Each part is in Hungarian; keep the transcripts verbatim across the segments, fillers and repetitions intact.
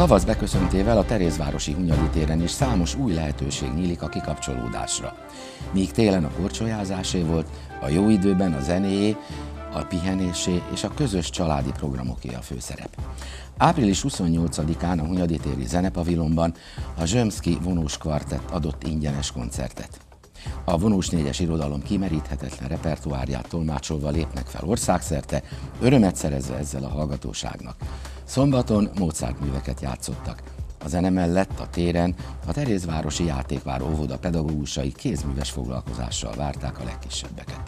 tavasz beköszöntével a Terézvárosi Hunyadi téren is számos új lehetőség nyílik a kikapcsolódásra. Míg télen a korcsolyázásé volt, a jó időben a zenéjé, a pihenésé és a közös családi programoké a főszerep. április huszonnyolcadikán a Hunyadi téri zenepavilonban a Zsömszky vonós kvartett adott ingyenes koncertet. A vonós négyes irodalom kimeríthetetlen repertoárját tolmácsolva lépnek fel országszerte, örömet szerezve ezzel a hallgatóságnak. Szombaton Mozart műveket játszottak. A zene mellett a téren a Terézvárosi Játékvár óvoda pedagógusai kézműves foglalkozással várták a legkisebbeket.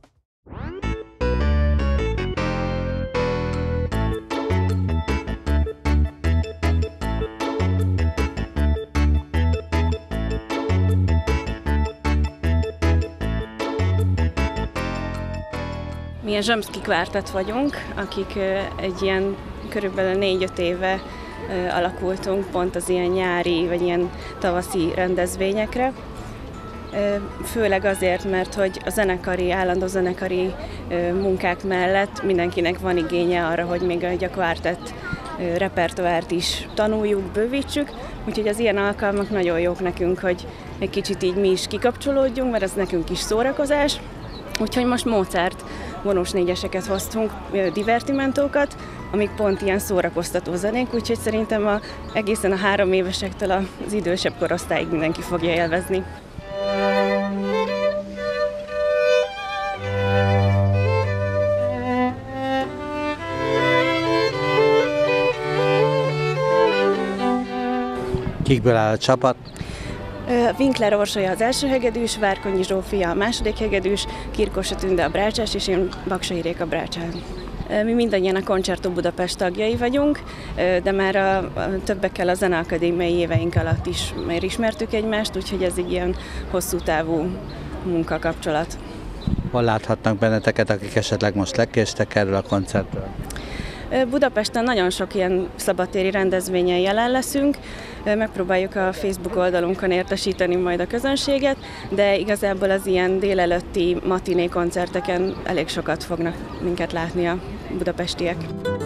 Mi a Zsömszky Kvartett vagyunk, akik egy ilyen körülbelül négy-öt éve alakultunk pont az ilyen nyári vagy ilyen tavaszi rendezvényekre. Főleg azért, mert hogy a zenekari, állandó zenekari munkák mellett mindenkinek van igénye arra, hogy még a kvartett repertoárt is tanuljuk, bővítsük, úgyhogy az ilyen alkalmak nagyon jók nekünk, hogy egy kicsit így mi is kikapcsolódjunk, mert ez nekünk is szórakozás. Úgyhogy most Mozart vonós négyeseket hoztunk, divertimentókat, amik pont ilyen szórakoztató zenék, úgyhogy szerintem a, egészen a három évesektől az idősebb korosztályig mindenki fogja élvezni. Kikből áll a csapat? Winkler Orsolya az első hegedűs, Várkonyi Zsófia a második hegedűs, Kirkosa Tünde a brácsás, és én Baksay Réka brácsán. Mi mindannyian a Concerto Budapest tagjai vagyunk, de már a, a többekkel a zeneakadémiai éveink alatt is már ismertük egymást, úgyhogy ez egy ilyen hosszú távú munkakapcsolat. Hol láthatnak benneteket, akik esetleg most lekéstek erről a koncertről? Budapesten nagyon sok ilyen szabadtéri rendezvényen jelen leszünk, megpróbáljuk a Facebook oldalunkon értesíteni majd a közönséget, de igazából az ilyen délelőtti matiné koncerteken elég sokat fognak minket látni a budapestiek.